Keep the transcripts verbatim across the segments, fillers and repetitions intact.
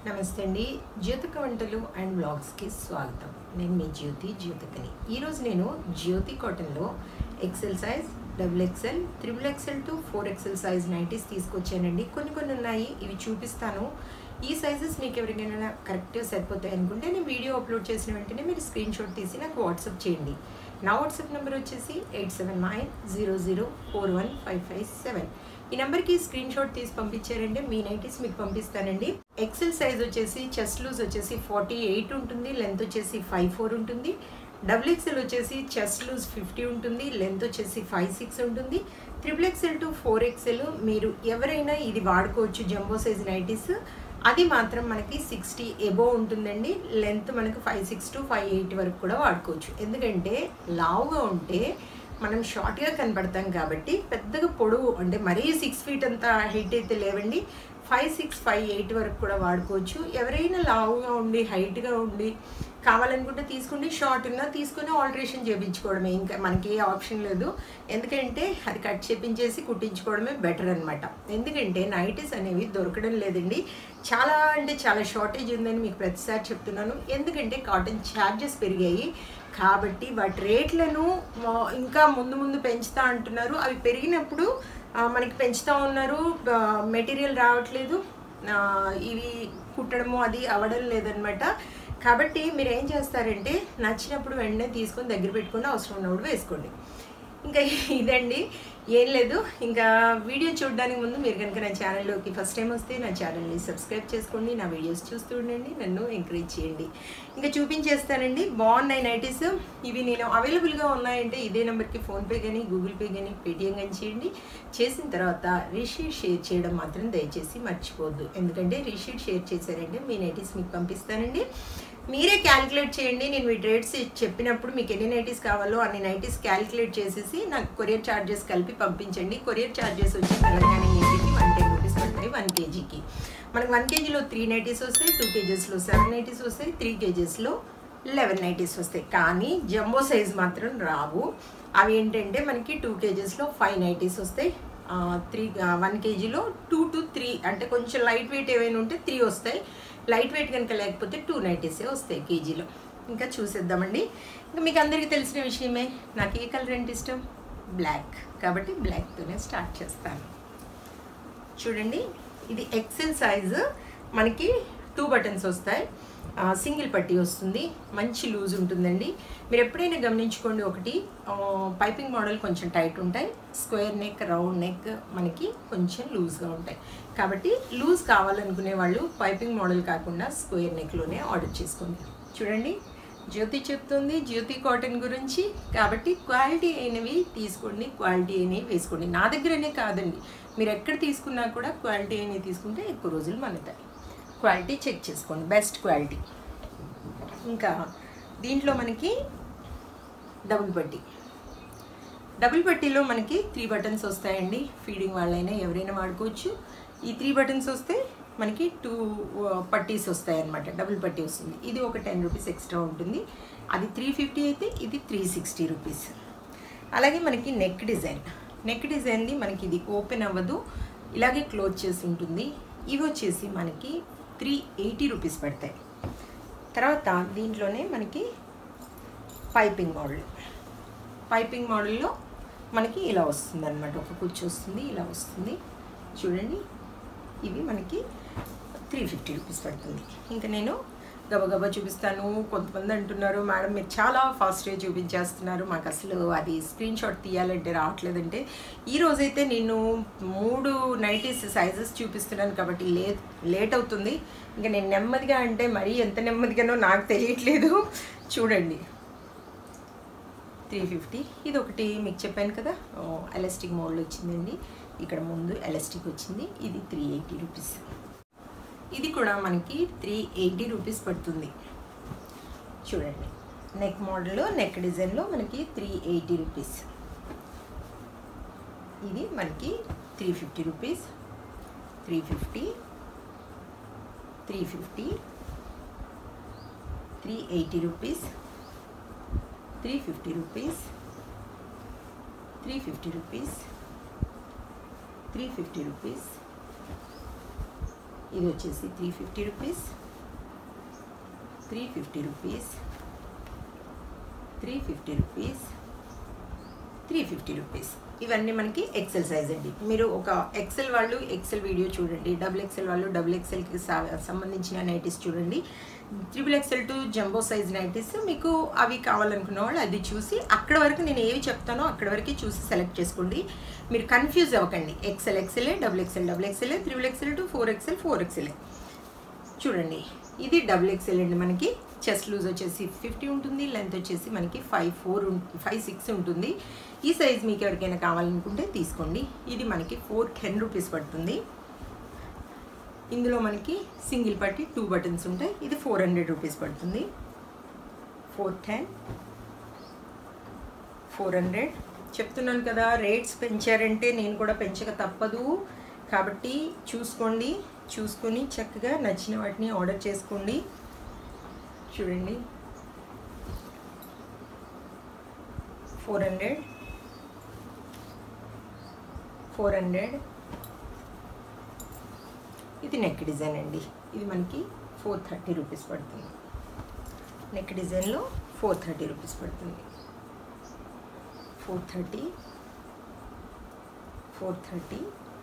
నమస్తే అండి. జ్యోతిక వంటలు అండ్ బ్లాగ్స్కి స్వాగతం. నేను మీ జ్యోతి జ్యోతికని. ఈరోజు నేను జ్యోతి కాటన్లో XL size, double XL, triple XL to four XL size nighties తీసుకొచ్చానండి. కొన్ని కొన్ని ఉన్నాయి, ఇవి చూపిస్తాను. ఈ సైజెస్ మీకు ఎవరికైనా కరెక్ట్గా సరిపోతాయి అనుకుంటే నేను వీడియో అప్లోడ్ చేసిన వెంటనే మీరు స్క్రీన్ షాట్ తీసి నాకు వాట్సాప్ చేయండి. నా వాట్సాప్ నెంబర్ వచ్చేసి eight seven nine zero zero four one five five seven. ఈ నెంబర్కి స్క్రీన్ షాట్ తీసి పంపించారంటే మీ నైటీస్ మీకు పంపిస్తానండి. ఎక్సెల్ సైజ్ వచ్చేసి చెస్ట్ లూజ్ వచ్చేసి ఫార్టీ ఎయిట్ ఉంటుంది, లెంత్ వచ్చేసి ఫైవ్ ఫోర్ ఉంటుంది. డబుల్ ఎక్సెల్ వచ్చేసి చెస్ట్ లూజ్ ఫిఫ్టీ ఉంటుంది, లెంత్ వచ్చేసి ఫైవ్ సిక్స్ ఉంటుంది. Triple XL to four XL మీరు ఎవరైనా ఇది వాడుకోవచ్చు. జంబో సైజ్ నైటీస్ అది మాత్రం మనకి సిక్స్టీ ఎబో ఉంటుందండి. లెంత్ మనకు five six to five eight వరకు కూడా వాడుకోవచ్చు. ఎందుకంటే లావుగా ఉంటే మనం షార్ట్గా కనపడతాం కాబట్టి పెద్దగా పొడవు అంటే మరీ సిక్స్ ఫీట్ అంతా హైట్ అయితే లేవండి. ఫైవ్ సిక్స్ ఫైవ్ ఎయిట్ వరకు కూడా వాడుకోవచ్చు. ఎవరైనా లావుగా ఉండి హైట్గా ఉండి కావాలనుకుంటే తీసుకుని, షార్ట్ ఉన్నా తీసుకుని ఆల్టరేషన్ చేయించుకోవడమే, ఇంకా మనకి ఏ ఆప్షన్ లేదు. ఎందుకంటే అది కట్ చేపించేసి కుట్టించుకోవడమే బెటర్ అనమాట. ఎందుకంటే నైటీస్ అనేవి దొరకడం లేదండి. చాలా అంటే చాలా షార్టేజ్ ఉందని మీకు ప్రతిసారి చెప్తున్నాను. ఎందుకంటే కాటన్ ఛార్జెస్ పెరిగాయి కాబట్టి వాటి రేట్లను ఇంకా ముందు ముందు పెంచుతా అంటున్నారు. అవి పెరిగినప్పుడు మనకి పెంచుతూ ఉన్నారు, మెటీరియల్ రావట్లేదు, ఇవి కుట్టడము అది అవ్వడం లేదనమాట. కాబట్టి మీరు ఏం చేస్తారంటే నచ్చినప్పుడు వెంటనే తీసుకొని దగ్గర పెట్టుకొని అవసరం ఉన్నప్పుడు వేసుకోండి. ఇంకా ఇదండి, ఏం లేదు. ఇంకా వీడియో చూడడానికి ముందు మీరు కనుక నా ఛానల్లోకి ఫస్ట్ టైం వస్తే నా ఛానల్ని సబ్స్క్రైబ్ చేసుకోండి, నా వీడియోస్ చూస్తూ ఉండండి, నన్ను ఎంకరేజ్ చేయండి. ఇంకా చూపించేస్తానండి. బాగున్నాయి నైటీస్. ఇవి నేను అవైలబుల్గా ఉన్నాయంటే ఇదే నెంబర్కి ఫోన్పే కానీ గూగుల్ పే కానీ పేటిఎం కానీ చేయండి. చేసిన తర్వాత రీషీట్ షేర్ చేయడం మాత్రం దయచేసి మర్చిపోవద్దు. ఎందుకంటే రీషీట్ షేర్ చేశారంటే మీ నైటీస్ మీకు పంపిస్తానండి. మీరే క్యాలిక్యులేట్ చేయండి. నేను మీ రేట్స్ చెప్పినప్పుడు మీకు ఎన్ని నైటీస్ కావాలో అన్ని నైటీస్ క్యాలిక్యులేట్ చేసేసి నాకు కొరియర్ ఛార్జెస్ కలిపి పంపించండి. కొరియర్ ఛార్జెస్ వచ్చి తెలంగాణ ఏపీకి వన్ టెన్ రూపీస్ పడతాయి వన్ కేజీకి. మనకు వన్ కేజీలో త్రీ నైటీస్ వస్తాయి, టూ కేజెస్లో సెవెన్ నైటీస్ వస్తాయి, త్రీ కేజెస్లో లెవెన్ నైటీస్ వస్తాయి. కానీ జంబో సైజ్ మాత్రం రావు. అవి ఏంటంటే మనకి టూ కేజెస్లో ఫైవ్ నైటీస్ వస్తాయి, త్రీ వన్ కేజీలో టూ టు త్రీ అంటే కొంచెం లైట్ వెయిట్ ఏమైనా ఉంటే త్రీ వస్తాయి. లైట్ వెయిట్ కనుక లేకపోతే టూ నైటీసే వస్తాయి కేజీలో. ఇంకా చూసేద్దామండి. ఇంకా మీకు అందరికీ తెలిసిన విషయమే, నాకు ఏ కలర్ అంటే ఇష్టం, బ్లాక్. కాబట్టి బ్లాక్తోనే స్టార్ట్ చేస్తాను. చూడండి, ఇది ఎక్సెల్ సైజు, మనకి టూ బటన్స్ వస్తాయి, సింగిల్ పట్టీ వస్తుంది, మంచి లూజ్ ఉంటుందండి. మీరు ఎప్పుడైనా గమనించుకోండి, ఒకటి పైపింగ్ మోడల్ కొంచెం టైట్ ఉంటాయి, స్క్వేర్ నెక్ రౌండ్ నెక్ మనకి కొంచెం లూజ్గా ఉంటాయి. కాబట్టి లూజ్ కావాలనుకునే వాళ్ళు పైపింగ్ మోడల్ కాకుండా స్క్వేర్ నెక్లోనే ఆర్డర్ చేసుకోండి. చూడండి, జ్యోతి చెప్తుంది జ్యోతి కాటన్ గురించి, కాబట్టి క్వాలిటీ అయినవి తీసుకోండి, క్వాలిటీ అయినవి వేసుకోండి. నా దగ్గరనే కాదండి, మీరు ఎక్కడ తీసుకున్నా కూడా క్వాలిటీ అయినవి తీసుకుంటే ఎక్కువ రోజులు మన్నుతాయి. క్వాలిటీ చెక్ చేసుకోండి, బెస్ట్ క్వాలిటీ. ఇంకా దీంట్లో మనకి డబుల్ పట్టీ, డబుల్ పట్టీలో మనకి త్రీ బటన్స్ వస్తాయండి. ఫీడింగ్ వాళ్ళైనా ఎవరైనా వాడుకోవచ్చు. ఈ త్రీ బటన్స్ వస్తే మనకి టూ పట్టీస్ వస్తాయి అన్నమాట. డబుల్ పట్టీ వస్తుంది. ఇది ఒక టెన్ రూపీస్ ఎక్స్ట్రా ఉంటుంది. అది త్రీ ఫిఫ్టీ అయితే ఇది త్రీ సిక్స్టీ రూపీస్. అలాగే మనకి నెక్ డిజైన్, నెక్ డిజైన్ది మనకి ఇది ఓపెన్ అవ్వదు, ఇలాగే క్లోజ్ చేసి ఉంటుంది. ఇవి వచ్చేసి మనకి త్రీ ఎయిటీ రూపీస్ పడతాయి. తర్వాత దీంట్లోనే మనకి పైపింగ్ మోడల్, పైపింగ్ మోడల్లో మనకి ఇలా వస్తుంది అనమాట. ఒక కుర్చీ వస్తుంది, ఇలా వస్తుంది. చూడండి, ఇవి మనకి త్రీ ఫిఫ్టీ రూపీస్ పడుతుంది. ఇంకా నేను గబగబా చూపిస్తాను. కొంతమంది అంటున్నారు, మేడం మీరు చాలా ఫాస్ట్గా చూపించేస్తున్నారు, మాకు అసలు అది స్క్రీన్ షాట్ తీయాలంటే రావట్లేదంటే. ఈరోజైతే నేను మూడు నైటీస్ సైజెస్ చూపిస్తున్నాను కాబట్టి లే లేట్ అవుతుంది. ఇంకా నేను నెమ్మదిగా అంటే మరీ ఎంత నెమ్మదిగానో నాకు తెలియట్లేదు. చూడండి, త్రీ ఫిఫ్టీ. ఇది ఒకటి మీకు చెప్పాను కదా, ఎలాస్టిక్ మోడల్ వచ్చిందండి. ఇక్కడ ముందు ఎలాస్టిక్ వచ్చింది. ఇది త్రీ ఎయిటీ రూపీస్. ఇది కూడా మనకి త్రీ ఎయిటీ రూపీస్ పడుతుంది. చూడండి, నెక్ మోడల్, నెక్ డిజైన్లో మనకి త్రీ ఎయిటీ రూపీస్. ఇది మనకి three fifty rupees, three fifty, three fifty, three eighty rupees, three fifty rupees, three fifty rupees, three fifty rupees, ఇది వచ్చేసి three fifty rupees, three fifty rupees, three fifty rupees, three fifty rupees. ఇవన్నీ మనకి XL size అండి. మీరు ఒక XL వాళ్ళు XL video చూడండి, double XL వాళ్ళు డబుల్ ఎక్సెల్కి సంబంధించిన నైటీస్ చూడండి, triple XL to jumbo size nighties మీకు అవి కావాలనుకున్న వాళ్ళు అది చూసి అక్కడ వరకు నేను ఏవి చెప్తానో అక్కడ వరకు చూసి సెలెక్ట్ చేసుకోండి. మీరు కన్ఫ్యూజ్ అవ్వకండి. ఎక్సెల్ ఎక్సెలే, డబుల్ ఎక్సెల్ డబుల్ ఎక్సెలే, triple XL to four XL four ఎక్సెలే. చూడండి ఇది డబుల్ ఎక్సెల్ అండి. మనకి చెస్ట్ లూజ్ వచ్చేసి ఫిఫ్టీ ఉంటుంది, లెంత్ వచ్చేసి మనకి ఫైవ్ ఫోర్ ఫైవ్ సిక్స్ ఉంటుంది. ఈ సైజ్ మీకు ఎవరికైనా కావాలనుకుంటే తీసుకోండి. ఇది మనకి ఫోర్ టెన్ రూపీస్ పడుతుంది. ఇందులో మనకి సింగిల్ పట్టి టూ బటన్స్ ఉంటాయి. ఇది ఫోర్ హండ్రెడ్ రూపీస్ పడుతుంది. ఫోర్ టెన్ ఫోర్ హండ్రెడ్ చెప్తున్నాను కదా, రేట్స్ పెంచారంటే నేను కూడా పెంచక తప్పదు. కాబట్టి చూసుకోండి, చూసుకొని చక్కగా నచ్చిన వాటిని ఆర్డర్ చేసుకోండి. చూడండి ఫోర్ హండ్రెడ్ ఫోర్ హండ్రెడ్ ఇది నెక్ డిజైన్ అండి. ఇది మనకి ఫోర్ థర్టీ రూపీస్ పడుతుంది. నెక్ డిజైన్లో ఫోర్ థర్టీ రూపీస్ పడుతుంది. Four thirty four thirty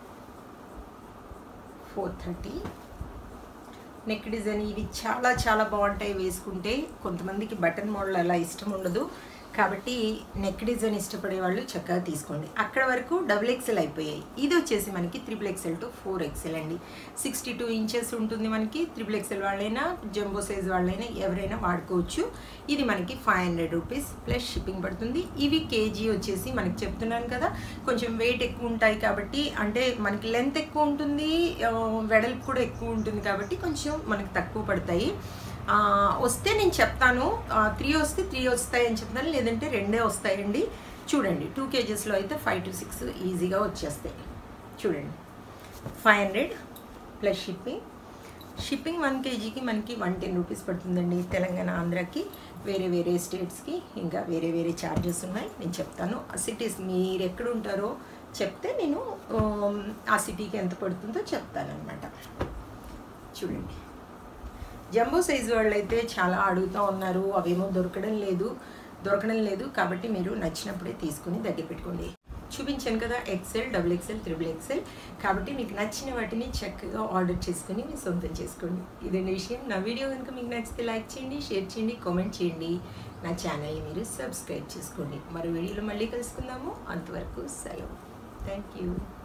four thirty neck design. ఇవి చాలా చాలా బాగుంటాయి వేసుకుంటే. కొంతమందికి బటన్ మోడల్ అలా ఇష్టం ఉండదు కాబట్టి నెక్ డిజైన్ ఇష్టపడే వాళ్ళు చక్కగా తీసుకోండి. అక్కడ వరకు డబుల్ ఎక్సెల్ అయిపోయాయి. ఇది వచ్చేసి మనకి triple XL to four XL అండి. సిక్స్టీ టూ ఇంచెస్ ఉంటుంది మనకి. త్రిపుల్ ఎక్సెల్ వాళ్ళైనా జంబో సైజ్ వాళ్ళైనా ఎవరైనా వాడుకోవచ్చు. ఇది మనకి five hundred rupees plus shipping పడుతుంది. ఇవి కేజీ వచ్చేసి మనకి చెప్తున్నాను కదా కొంచెం వెయిట్ ఎక్కువ ఉంటాయి కాబట్టి, అంటే మనకి లెంత్ ఎక్కువ ఉంటుంది, వెడల్పు కూడా ఎక్కువ ఉంటుంది కాబట్టి కొంచెం మనకి తక్కువ పడతాయి. వస్తే నేను చెప్తాను, త్రీ వస్తే త్రీ వస్తాయి అని చెప్తాను, లేదంటే రెండే వస్తాయండి. చూడండి టూ కేజెస్లో అయితే ఫైవ్ టు సిక్స్ ఈజీగా వచ్చేస్తాయి. చూడండి five hundred plus shipping. Shipping one కేజీకి మనకి వన్ టెన్ రూపీస్ పడుతుందండి. తెలంగాణ, ఆంధ్రాకి, వేరే వేరే స్టేట్స్కి ఇంకా వేరే వేరే ఛార్జెస్ ఉన్నాయి. నేను చెప్తాను. ఆ సిటీస్ మీరు ఎక్కడ ఉంటారో చెప్తే నేను ఆ సిటీకి ఎంత పడుతుందో చెప్తాను అనమాట. చూడండి జంబో సైజు వాళ్ళు అయితే చాలా అడుగుతూ ఉన్నారు, అవేమో దొరకడం లేదు దొరకడం లేదు కాబట్టి మీరు నచ్చినప్పుడే తీసుకుని దగ్గర పెట్టుకోండి. చూపించాను కదా XL, double XL, triple XL. కాబట్టి మీకు నచ్చిన వాటిని చక్కగా ఆర్డర్ చేసుకుని మీ సొంతం చేసుకోండి. ఇదండి విషయం. నా వీడియో కనుక మీకు నచ్చితే లైక్ చేయండి, షేర్ చేయండి, కామెంట్ చేయండి. నా ఛానల్ని మీరు సబ్స్క్రైబ్ చేసుకోండి. మరో వీడియోలో మళ్ళీ కలుసుకుందాము. అంతవరకు సెలవు. Thank you.